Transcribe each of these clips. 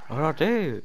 What do I do?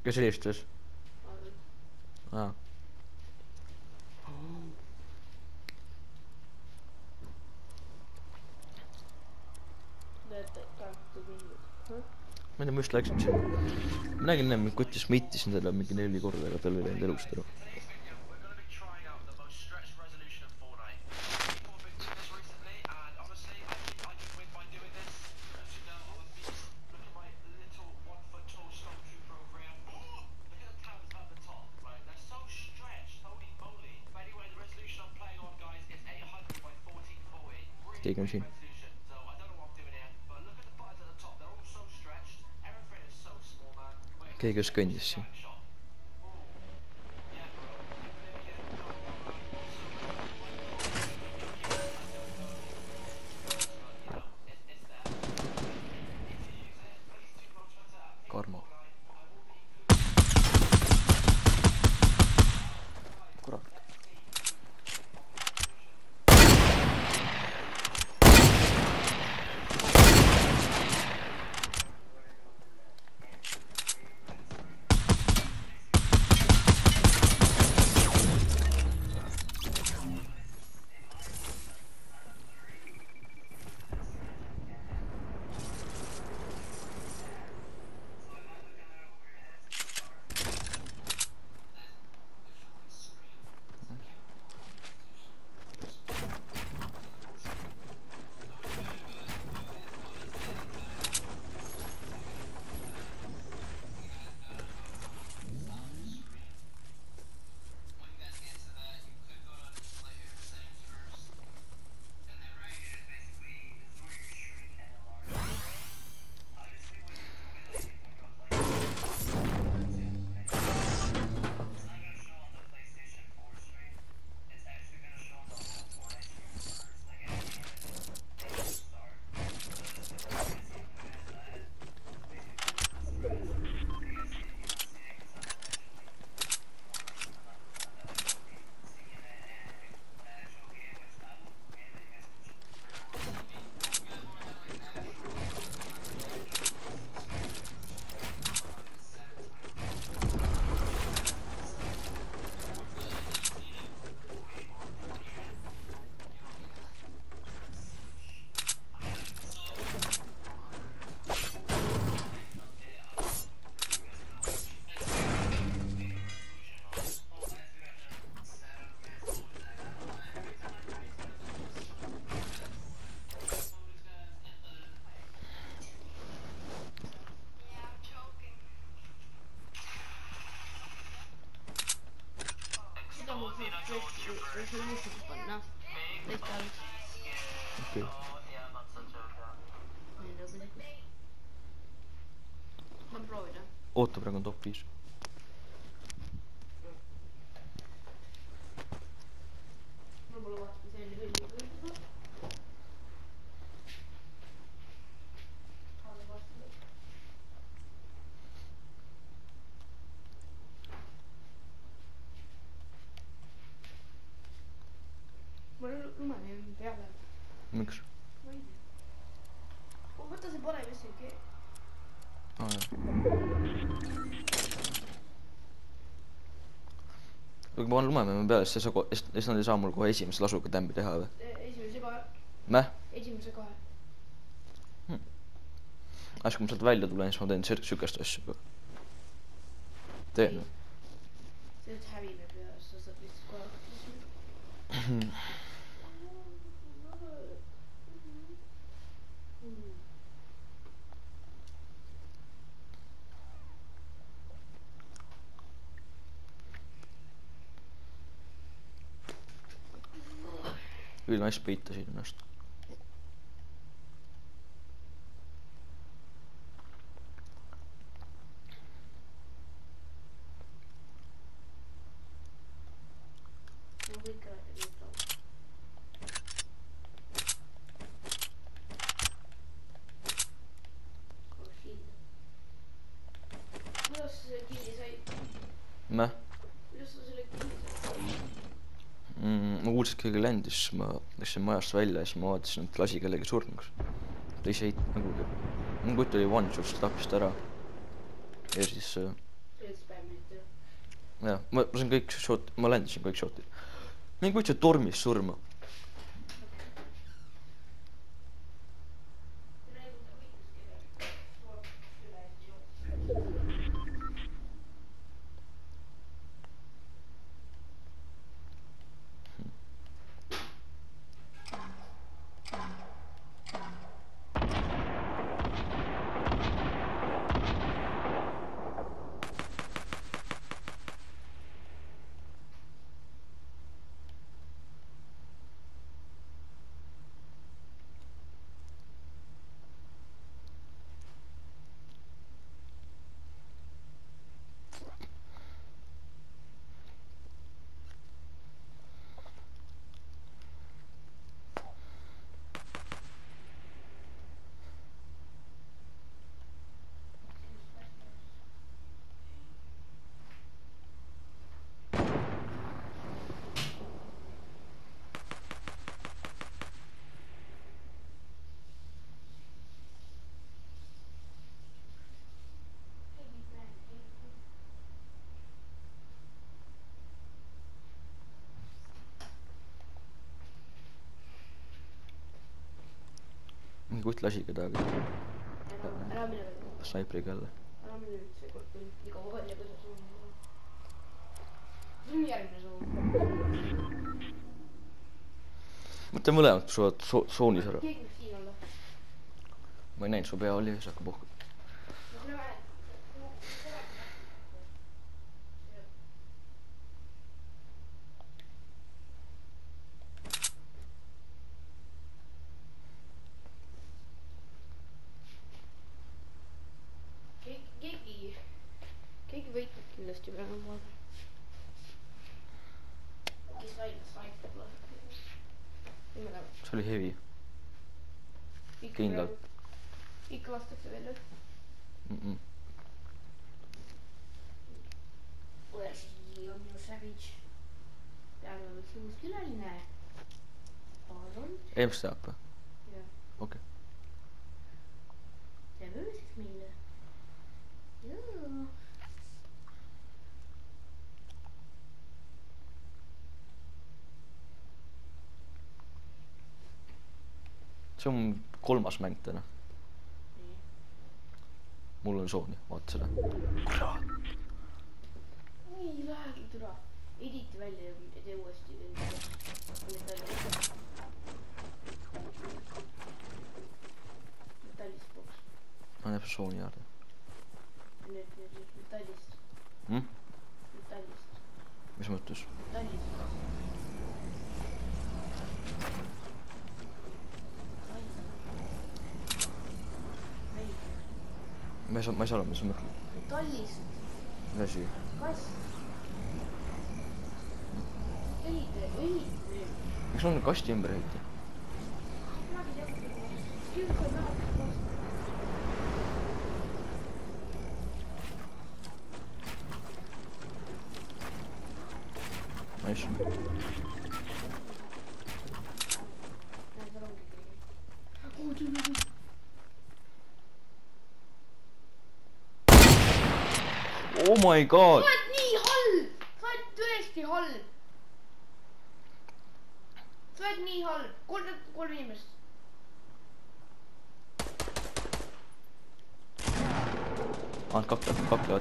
Kes helistas? Aa. Ma ei tea, ma just läksin siin. Ma nägin ennem, kutis ma itisin talle mingi 4 korda, aga tal ei läinud elust ära. Keegi on siin. Keegi just kõndis siin. Karmo. Kurat. Okei. Oota, praegu on top 5. Miks? Võta see parem isegi. Aa, jah. Kui ma olen lumemäe peale, siis nad ei saa mul kohe esimese lasuga tämbi teha või? Esimese 2. Mäh? Esimese 2. Kui ma sealt välja tulen, siis ma teen sükest asju. Teen või? See on hävime peas, sa saad vist kohe. Küll naist peitasin ennast. No kõik räägid nüüd. Kuidas sa selle kinni said? Mäh? Kuidas sa selle kinni said? Ma kuulsin, et keegi ländis, siis ma läksin majast välja ja siis ma vaatasin, et lasi kellegi surnuks. Ta ise nagu... Mu kutt oli one shot, tappis ta ära. Ja siis see oli spämmit ju. jah, ma sain kõik shot, ma ländisin kõik shotid. Mingi võtsid tormis surma. Mingi kutt lasi kedagi. Ära mine veel. Snaipriga jälle. Ära mine nüüd see kord küll. Nii kaua välja, kui sa suun. See on järgmine suun. Mõtle mõlemad suvad soonis ära. Keegi võib siin olla. Ma ei näinud, su pea oli ees, hakka puhku. Keegi võitleb kindlasti praegu poole. Kes välja saib laseb. See oli heavy. Kindlalt. Ikka lastakse välja. Õesi on ju Savage. Peale võiks uus külaline. Palun. Eems teab või? Jah. Okei. Teeb õõseks meile. Joo. See on kolmas mäng täna. Mul on sooni, vaata seda. Kurat. Ei lähegi türa. Editi välja ja tee uuesti. Metallist boks. Ma näeb sooni äärde. Nüüd metallist. Metallist. Mis mõttes? Metallist. Ma ei saa aru, mis sa mõtled. Metallist. Mis asi? Kass. Ehita. Miks on kasti ümber ehita? Nice. Oh my god! Sa oled nii halb! Sa oled tõesti halb! Sa oled nii halb! Kolm inimest. Kaklevad.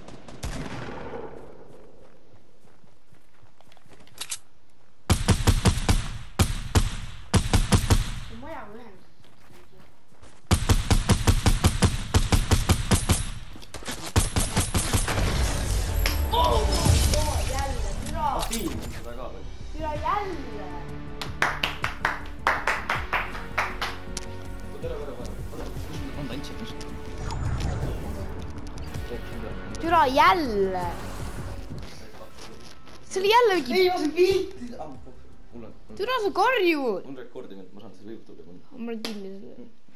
Maja ühendus. Jälle, türa! Türa jälle! On tantsimas. Türa jälle! See oli jälle mingi... Ei, ma saan pilti! Türa sa karjud! On rekordimine, ma saan seda viivutada. Ma olen kinni selle.